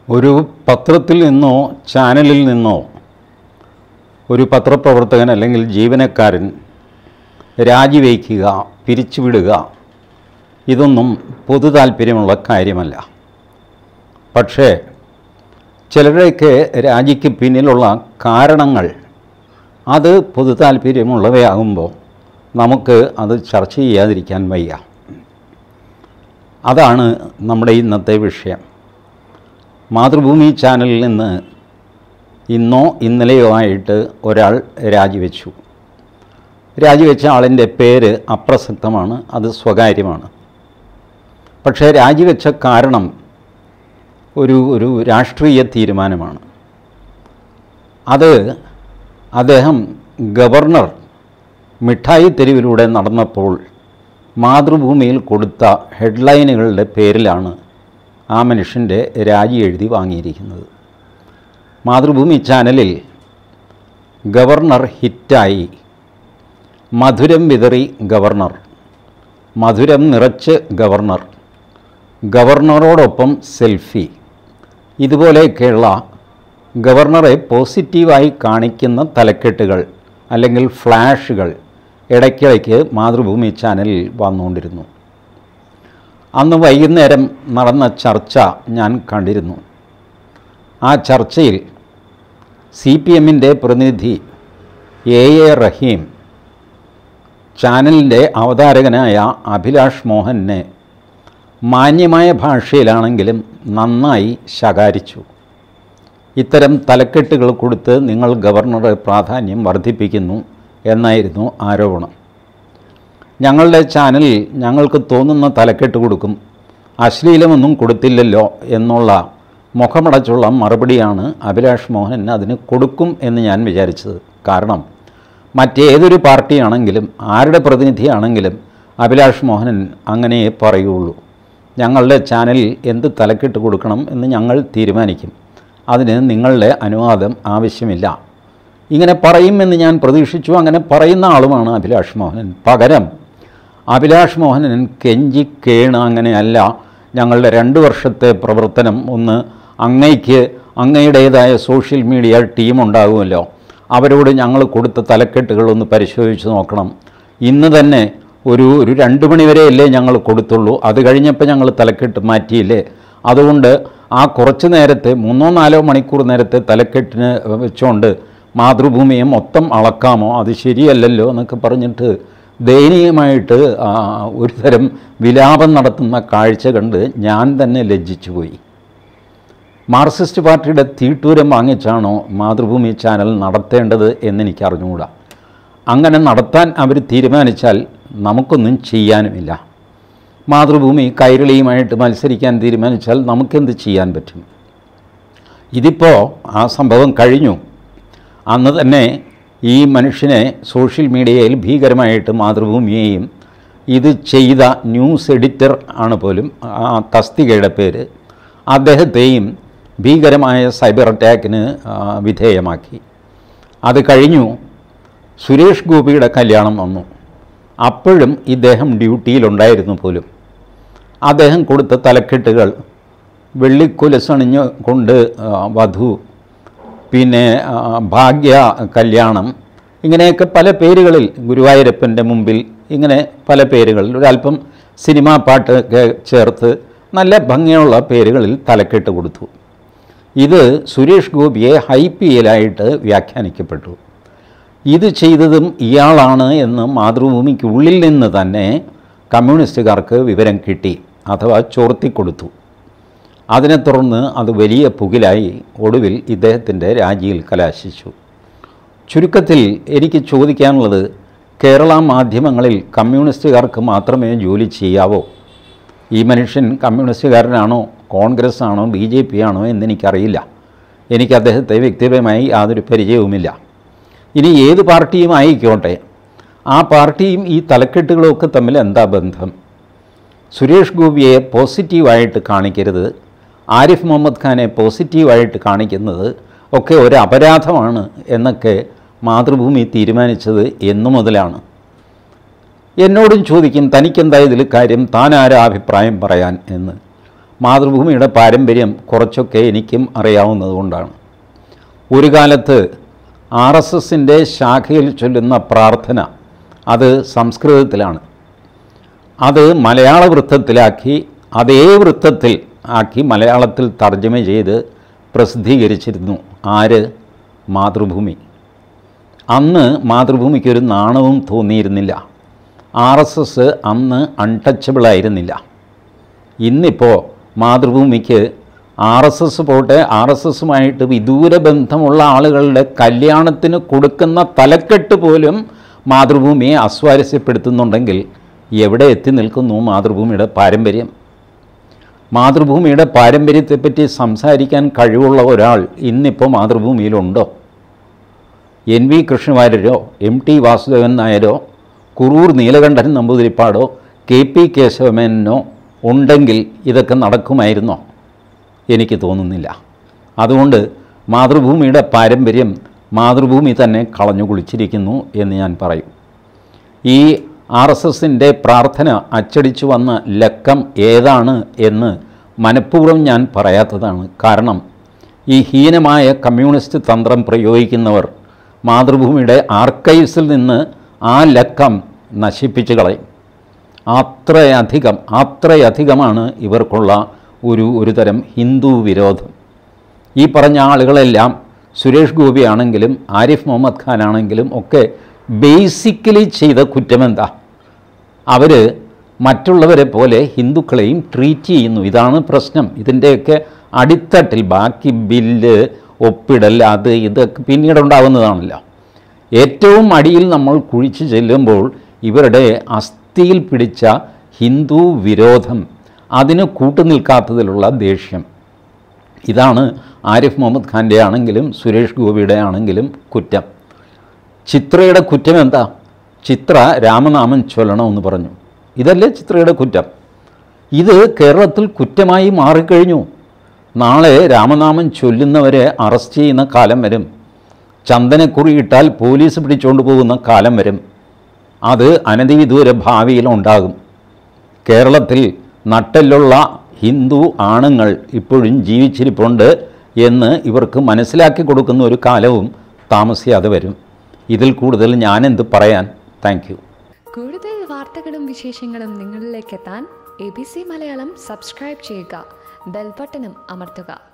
ഒരു പത്രത്തിൽ നിന്നോ ചാനലിൽ നിന്നോ ഒരു പത്രപ്രവർത്തകൻ അല്ലെങ്കിൽ ജീവനക്കാരൻ രാജിവയ്ക്കുക, പിരിച്ചുവിടുക, ഇതൊന്നും പൊതു താല്പര്യമുള്ള കാര്യമല്ല. പക്ഷേ ചിലരുടെയൊക്കെ രാജിക്ക് പിന്നിലുള്ള കാരണങ്ങൾ അത് പൊതു താല്പര്യമുള്ളവയാകുമ്പോൾ നമുക്ക് അത് ചർച്ച ചെയ്യാതിരിക്കാൻ വയ്യ. അതാണ് നമ്മുടെ ഇന്നത്തെ വിഷയം. മാതൃഭൂമി ചാനലിൽ നിന്ന് ഇന്നോ ഇന്നലെയോ ആയിട്ട് ഒരാൾ രാജിവെച്ചു. രാജിവെച്ച ആളിൻ്റെ പേര് അപ്രസക്തമാണ്, അത് സ്വകാര്യമാണ്. പക്ഷേ രാജിവെച്ച കാരണം ഒരു രാഷ്ട്രീയ തീരുമാനമാണ്. അത് അദ്ദേഹം ഗവർണർ മിഠായി തെരുവിലൂടെ നടന്നപ്പോൾ മാതൃഭൂമിയിൽ കൊടുത്ത ഹെഡ്ലൈനുകളുടെ പേരിലാണ് ആ മനുഷ്യൻ്റെ രാജി എഴുതി വാങ്ങിയിരിക്കുന്നത്. മാതൃഭൂമി ചാനലിൽ ഗവർണർ ഹിറ്റായി, മധുരം വിതറി ഗവർണർ, മധുരം നിറച്ച് ഗവർണർ, ഗവർണറോടൊപ്പം സെൽഫി, ഇതുപോലെയൊക്കെയുള്ള ഗവർണറെ പോസിറ്റീവായി കാണിക്കുന്ന തലക്കെട്ടുകൾ അല്ലെങ്കിൽ ഫ്ലാഷുകൾ ഇടയ്ക്കിടയ്ക്ക് മാതൃഭൂമി ചാനലിൽ വന്നുകൊണ്ടിരുന്നു. അന്ന് വൈകുന്നേരം നടന്ന ചർച്ച ഞാൻ കണ്ടിരുന്നു. ആ ചർച്ചയിൽ CPMൻ്റെ പ്രതിനിധി A റഹീം ചാനലിൻ്റെ അവതാരകനായ അഭിലാഷ് മോഹനെ മാന്യമായ ഭാഷയിലാണെങ്കിലും നന്നായി ശകാരിച്ചു. ഇത്തരം തലക്കെട്ടുകൾ കൊടുത്ത് നിങ്ങൾ ഗവർണറുടെ പ്രാധാന്യം വർദ്ധിപ്പിക്കുന്നു എന്നായിരുന്നു ആരോപണം. ഞങ്ങളുടെ ചാനലിൽ ഞങ്ങൾക്ക് തോന്നുന്ന തലക്കെട്ട് കൊടുക്കും, അശ്ലീലമൊന്നും കൊടുത്തില്ലല്ലോ എന്നുള്ള മുഖമടച്ചുള്ള മറുപടിയാണ് അഭിലാഷ് മോഹൻ അതിന് കൊടുക്കും എന്ന് ഞാൻ വിചാരിച്ചത്. കാരണം മറ്റേതൊരു പാർട്ടിയാണെങ്കിലും ആരുടെ പ്രതിനിധിയാണെങ്കിലും അഭിലാഷ് മോഹൻ അങ്ങനെ പറയുള്ളൂ. ഞങ്ങളുടെ ചാനലിൽ എന്ത് തലക്കെട്ട് കൊടുക്കണം എന്ന് ഞങ്ങൾ തീരുമാനിക്കും, അതിന് നിങ്ങളുടെ അനുവാദം ആവശ്യമില്ല. ഇങ്ങനെ പറയുമെന്ന് ഞാൻ പ്രതീക്ഷിച്ചു. അങ്ങനെ പറയുന്ന ആളുമാണ് അഭിലാഷ് മോഹൻ. പകരം അഭിലാഷ് മോഹനൻ കെഞ്ചി കേണ് അങ്ങനെയല്ല, ഞങ്ങളുടെ 2 വർഷത്തെ പ്രവർത്തനം ഒന്ന് അങ്ങയുടേതായ സോഷ്യൽ മീഡിയ ടീം ഉണ്ടാകുമല്ലോ, അവരോട് ഞങ്ങൾ കൊടുത്ത തലക്കെട്ടുകളൊന്ന് പരിശോധിച്ച് നോക്കണം. ഇന്ന് തന്നെ ഒരു 2 മണി വരെയല്ലേ ഞങ്ങൾ കൊടുത്തുള്ളൂ, അത് കഴിഞ്ഞപ്പോൾ ഞങ്ങൾ തലക്കെട്ട് മാറ്റിയില്ലേ, അതുകൊണ്ട് ആ കുറച്ച് നേരത്തെ 3-4 മണിക്കൂർ നേരത്തെ തലക്കെട്ടിന് വെച്ചുകൊണ്ട് മാതൃഭൂമിയെ മൊത്തം അളക്കാമോ, അത് ശരിയല്ലല്ലോ എന്നൊക്കെ പറഞ്ഞിട്ട് ദയനീയമായിട്ട് ഒരുതരം വിലാപം നടത്തുന്ന കാഴ്ച കണ്ട് ഞാൻ തന്നെ ലജ്ജിച്ചു പോയി. മാർക്സിസ്റ്റ് പാർട്ടിയുടെ തീട്ടൂരം വാങ്ങിച്ചാണോ മാതൃഭൂമി ചാനൽ നടത്തേണ്ടത് എന്നെനിക്കറിഞ്ഞുകൂടാ. അങ്ങനെ നടത്താൻ അവർ തീരുമാനിച്ചാൽ നമുക്കൊന്നും ചെയ്യാനുമില്ല. മാതൃഭൂമി കൈരളിയുമായിട്ട് മത്സരിക്കാൻ തീരുമാനിച്ചാൽ നമുക്കെന്ത് ചെയ്യാൻ പറ്റും? ഇതിപ്പോൾ ആ സംഭവം കഴിഞ്ഞു. അന്ന് തന്നെ ഈ മനുഷ്യനെ സോഷ്യൽ മീഡിയയിൽ ഭീകരമായിട്ട് മാതൃഭൂമിയെയും ഇത് ചെയ്ത ന്യൂസ് എഡിറ്റർ ആണ് പോലും ആ തസ്തികയുടെ പേര്, അദ്ദേഹത്തെയും ഭീകരമായ സൈബർ അറ്റാക്കിന് വിധേയമാക്കി. അത് കഴിഞ്ഞു. സുരേഷ് ഗോപിയുടെ കല്യാണം വന്നു. അപ്പോഴും ഇദ്ദേഹം ഡ്യൂട്ടിയിലുണ്ടായിരുന്നു പോലും. അദ്ദേഹം കൊടുത്ത തലക്കെട്ടുകൾ വെള്ളിക്കൊലുസണിഞ്ഞ് കൊണ്ട് വധു, പിന്നെ ഭാഗ്യ കല്യാണം, ഇങ്ങനെയൊക്കെ പല പേരുകളിൽ, ഗുരുവായൂരപ്പൻ്റെ മുമ്പിൽ, ഇങ്ങനെ പല പേരുകളിൽ ഒരല്പം സിനിമാ പാട്ടൊക്കെ ചേർത്ത് നല്ല ഭംഗിയുള്ള പേരുകളിൽ തലക്കെട്ട് കൊടുത്തു. ഇത് സുരേഷ് ഗോപിയെ ഹൈപ്പിയലായിട്ട് വ്യാഖ്യാനിക്കപ്പെട്ടു. ഇത് ചെയ്തതും ഇയാളാണ് എന്ന് മാതൃഭൂമിക്കുള്ളിൽ നിന്ന് തന്നെ കമ്മ്യൂണിസ്റ്റുകാർക്ക് വിവരം കിട്ടി, അഥവാ ചോർത്തിക്കൊടുത്തു. അതിനെ തുടർന്ന് അത് വലിയ പുകിലായി ഒടുവിൽ ഇദ്ദേഹത്തിൻ്റെ രാജിയിൽ കലാശിച്ചു. ചുരുക്കത്തിൽ എനിക്ക് ചോദിക്കാനുള്ളത്, കേരള മാധ്യമങ്ങളിൽ കമ്മ്യൂണിസ്റ്റുകാർക്ക് മാത്രമേ ജോലി ചെയ്യാവോ? ഈ മനുഷ്യൻ കമ്മ്യൂണിസ്റ്റുകാരനാണോ, കോൺഗ്രസ് ആണോ, BJP ആണോ എന്നെനിക്കറിയില്ല. എനിക്ക് അദ്ദേഹത്തെ വ്യക്തിപരമായി യാതൊരു പരിചയവുമില്ല. ഇനി ഏത് പാർട്ടിയും ആയിക്കോട്ടെ, ആ പാർട്ടിയും ഈ തലക്കെട്ടുകളൊക്കെ തമ്മിൽ എന്താ ബന്ധം? സുരേഷ് ഗോപിയെ പോസിറ്റീവായിട്ട് കാണിക്കരുത്, ആരിഫ് മുഹമ്മദ് ഖാനെ പോസിറ്റീവായിട്ട് കാണിക്കുന്നത് ഒക്കെ ഒരു അപരാധമാണ് എന്നൊക്കെ മാതൃഭൂമി തീരുമാനിച്ചത് എന്നു മുതലാണ്? എന്നോടും ചോദിക്കും, തനിക്കെന്താ ഇതിൽ കാര്യം, താൻ ആരാ അഭിപ്രായം പറയാൻ എന്ന്. മാതൃഭൂമിയുടെ പാരമ്പര്യം കുറച്ചൊക്കെ എനിക്കും അറിയാവുന്നതുകൊണ്ടാണ്. ഒരു കാലത്ത് RSSൻ്റെ ശാഖയിൽ ചൊല്ലുന്ന പ്രാർത്ഥന അത് സംസ്കൃതത്തിലാണ്. അത് മലയാള വൃത്തത്തിലാക്കി അതേ വൃത്തത്തിൽ ആക്കി മലയാളത്തിൽ തർജ്ജമ ചെയ്ത് പ്രസിദ്ധീകരിച്ചിരുന്നു. ആര്? മാതൃഭൂമി. അന്ന് മാതൃഭൂമിക്കൊരു നാണവും തോന്നിയിരുന്നില്ല. RSS അന്ന് അൺടച്ചബിളായിരുന്നില്ല. ഇന്നിപ്പോൾ മാതൃഭൂമിക്ക് RSS പോട്ടെ, RSSുമായിട്ട് വിദൂര ബന്ധമുള്ള ആളുകളുടെ കല്യാണത്തിന് കൊടുക്കുന്ന തലക്കെട്ട് പോലും മാതൃഭൂമിയെ അസ്വാരസ്യപ്പെടുത്തുന്നുണ്ടെങ്കിൽ എവിടെ എത്തി നിൽക്കുന്നു മാതൃഭൂമിയുടെ പാരമ്പര്യം? മാതൃഭൂമിയുടെ പാരമ്പര്യത്തെപ്പറ്റി സംസാരിക്കാൻ കഴിവുള്ള ഒരാൾ ഇന്നിപ്പോൾ മാതൃഭൂമിയിലുണ്ടോ? NV കൃഷ്ണവാര്യരോ MT Vasudevan നായരോ Kuroor Neelakantan നമ്പൂതിരിപ്പാടോ KP കേശവമേനോ ഉണ്ടെങ്കിൽ ഇതൊക്കെ നടക്കുമായിരുന്നോ? എനിക്ക് തോന്നുന്നില്ല. അതുകൊണ്ട് മാതൃഭൂമിയുടെ പാരമ്പര്യം മാതൃഭൂമി തന്നെ കളഞ്ഞു കുളിച്ചിരിക്കുന്നു എന്ന് ഞാൻ പറയും. ഈ RSSൻ്റെ പ്രാർത്ഥന അച്ചടിച്ചു വന്ന ലക്കം ഏതാണ് എന്ന് മനഃപൂർവ്വം ഞാൻ പറയാത്തതാണ്. കാരണം ഈ ഹീനമായ കമ്മ്യൂണിസ്റ്റ് തന്ത്രം പ്രയോഗിക്കുന്നവർ മാതൃഭൂമിയുടെ ആർക്കൈവ്സിൽ നിന്ന് ആ ലക്കം നശിപ്പിച്ച് കളയും. അത്രയധികമാണ് ഇവർക്കുള്ള ഒരു തരം ഹിന്ദു വിരോധം. ഈ പറഞ്ഞ ആളുകളെല്ലാം സുരേഷ് ഗോപി ആണെങ്കിലും ആരിഫ് മുഹമ്മദ് ഖാൻ ആണെങ്കിലും ഒക്കെ ബേസിക്കലി ചെയ്ത കുറ്റമെന്താ? അവർ മറ്റുള്ളവരെ പോലെ ഹിന്ദുക്കളെയും ട്രീറ്റ് ചെയ്യുന്നു. ഇതാണ് പ്രശ്നം. ഇതിൻ്റെയൊക്കെ അടിത്തട്ടിൽ ബാക്കി ബില്ല് ഒപ്പിടൽ അത് ഇതൊക്കെ പിന്നീടുണ്ടാകുന്നതാണല്ലോ. ഏറ്റവും അടിയിൽ നമ്മൾ കുഴിച്ചു ചെല്ലുമ്പോൾ ഇവരുടെ അസ്ഥിയിൽ പിടിച്ച ഹിന്ദു വിരോധം, അതിന് കൂട്ടുനിൽക്കാത്തതിലുള്ള ദേഷ്യം, ഇതാണ് ആരിഫ് മുഹമ്മദ് ഖാൻ്റെ ആണെങ്കിലും സുരേഷ് ഗോപിയുടെ ആണെങ്കിലും കുറ്റം. ചിത്രയുടെ കുറ്റം എന്താ? ചിത്ര രാമനാമം ചൊല്ലണമെന്ന് പറഞ്ഞു. ഇതല്ലേ ചിത്രയുടെ കുറ്റം? ഇത് കേരളത്തിൽ കുറ്റമായി മാറിക്കഴിഞ്ഞു. നാളെ രാമനാമം ചൊല്ലുന്നവരെ അറസ്റ്റ് ചെയ്യുന്ന കാലം വരും. ചന്ദനക്കുറി ഇട്ടാൽ പോലീസ് പിടിച്ചുകൊണ്ട് പോകുന്ന കാലം വരും. അത് അനധിവിദൂര ഭാവിയിലുണ്ടാകും. കേരളത്തിൽ നട്ടെല്ലുള്ള ഹിന്ദു ആണുങ്ങൾ ഇപ്പോഴും ജീവിച്ചിരിപ്പുണ്ട് എന്ന് ഇവർക്ക് മനസ്സിലാക്കി കൊടുക്കുന്ന ഒരു കാലവും താമസിയാതെ വരും. ഇതിൽ കൂടുതൽ ഞാനെന്ത് പറയാൻ? Thank you. കൂടുതൽ വാർത്തകളും വിശേഷങ്ങളും നിങ്ങളിലേക്ക് എത്താൻ ABC മലയാളം സബ്സ്ക്രൈബ് ചെയ്യുക, ബെൽ ബട്ടണും അമർത്തുക.